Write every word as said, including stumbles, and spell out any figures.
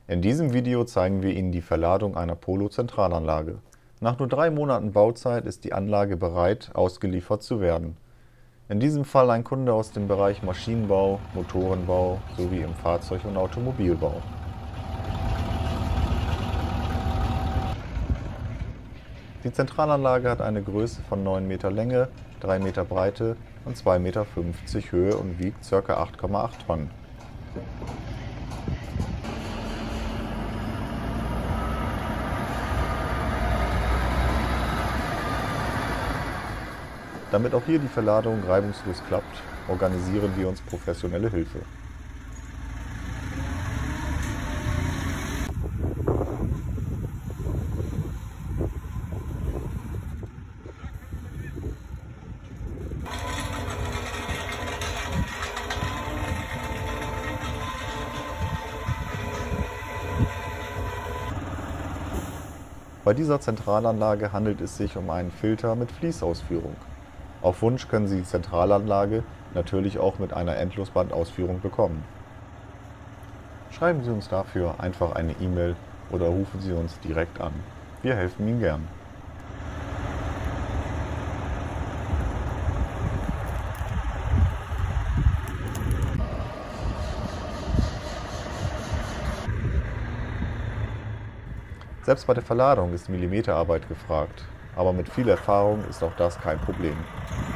In diesem Video zeigen wir Ihnen die Verladung einer Polo-Zentralanlage. Nach nur drei Monaten Bauzeit ist die Anlage bereit, ausgeliefert zu werden. In diesem Fall ein Kunde aus dem Bereich Maschinenbau, Motorenbau sowie im Fahrzeug- und Automobilbau. Die Zentralanlage hat eine Größe von neun Meter Länge, drei Meter Breite und zwei Meter fünfzig Höhe und wiegt ca. acht Komma acht Tonnen. Damit auch hier die Verladung reibungslos klappt, organisieren wir uns professionelle Hilfe. Bei dieser Zentralanlage handelt es sich um einen Filter mit Fließausführung. Auf Wunsch können Sie die Zentralanlage natürlich auch mit einer Endlosbandausführung bekommen. Schreiben Sie uns dafür einfach eine E-Mail oder rufen Sie uns direkt an. Wir helfen Ihnen gern. Selbst bei der Verladung ist Millimeterarbeit gefragt, aber mit viel Erfahrung ist auch das kein Problem.